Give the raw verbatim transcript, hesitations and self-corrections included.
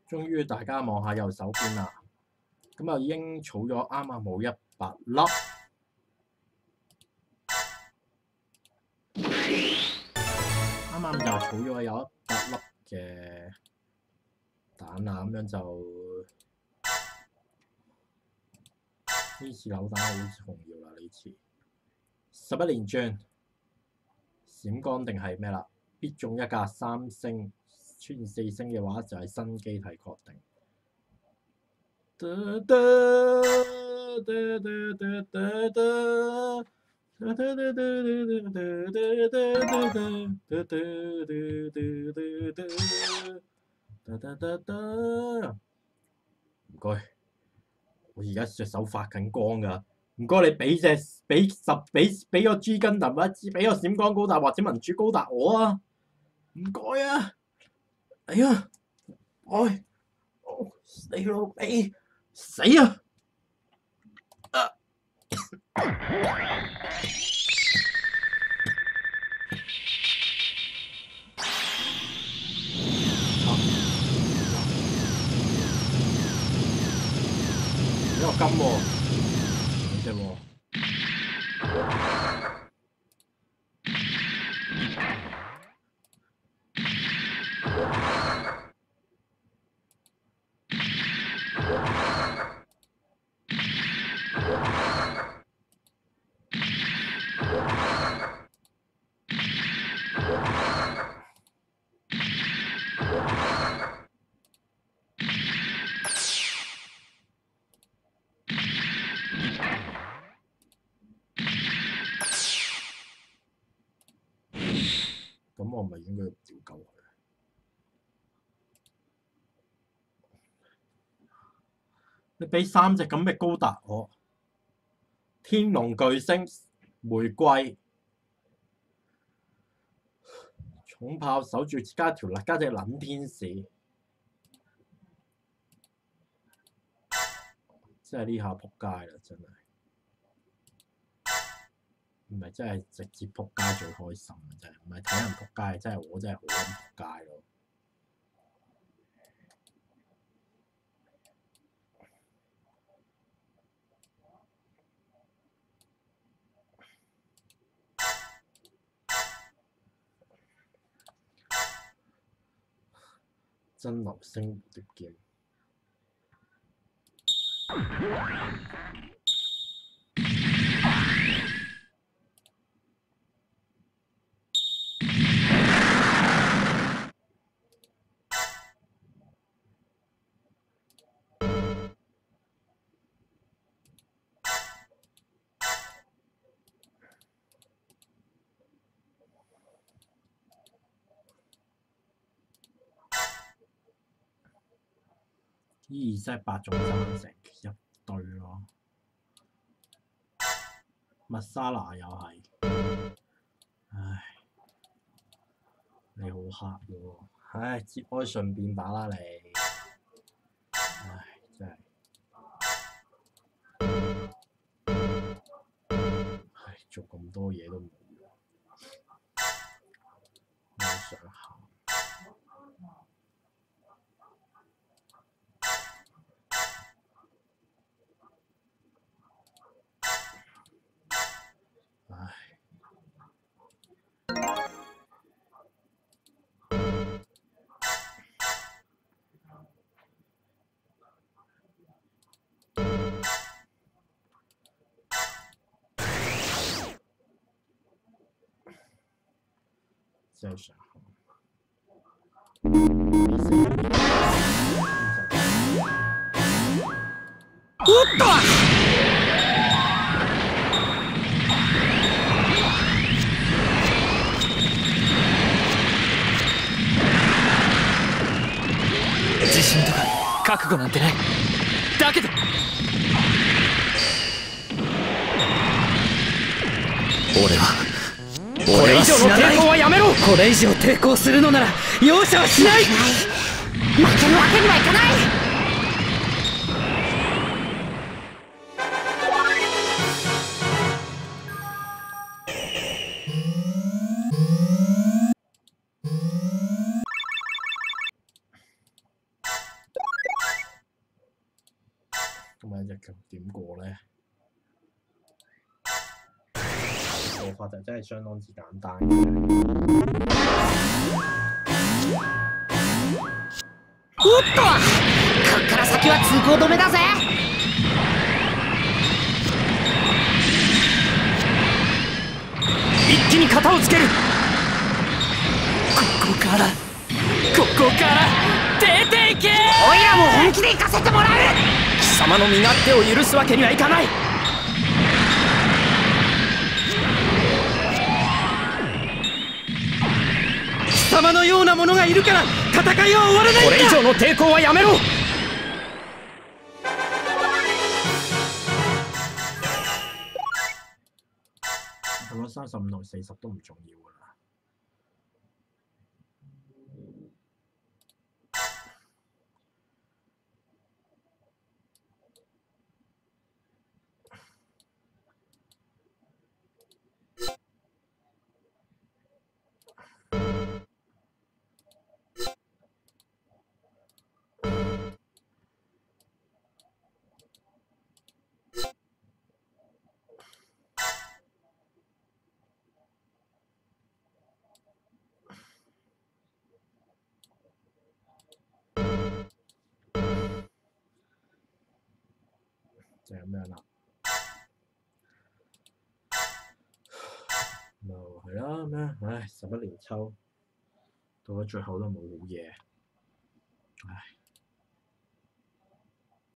終於大家望下右手邊啦，咁啊已經儲咗啱啱冇一百粒。啱啱就儲咗有一百粒嘅蛋啦，咁樣就呢次扭蛋好重要啦！呢次十一連轉閃光定係咩啦？必中一格三星，出現四星嘅話就係新機體確定。唔該，我而家隻手發緊光㗎，唔該你俾隻俾十俾俾個 G 根特一支，俾個閃光高達或者民主高達我啊！唔該啊！哎呀，哎，哦死老味，死啊！啊有金喎，兩隻喎。咁我咪應該掉鳩佢。你俾三隻咁嘅高達我，天龍巨星、玫瑰、重炮守住加條加隻撚天使，真係呢下撲街啦！真係，唔係真係直接撲街最開心嘅真係，唔係睇人撲街，真係我真係好撚撲街咯。真流星蝴蝶劍。咦！真係八種爭成一堆咯，麥莎拿又係，唉，你好黑喎，唉，節哀順變把啦你，唉，真係，唉，做咁多嘢都冇用，我想喊。真係想喊。 おっと！自信とか覚悟なんてない。だけど俺はこれ以上の抵抗はやめろ。これ以上抵抗するのなら容赦はしない。負けるわけにはいかない。 咁點過咧？做法就真係相當之簡單嘅。 おっと、こっから先は通行止めだぜ。一気に型をつける。ここからここから出ていけ。おいらも本気で行かせてもらう。貴様の身勝手を許すわけにはいかない。貴様のようなものがいるから戦いは終わらないんだ。これ以上の抵抗はやめろ。 咁樣三十五同四十都唔重要㗎啦。就係咁樣啦。咪係啦咁樣，唉，十一連抽到咗最後都冇好嘢，唉。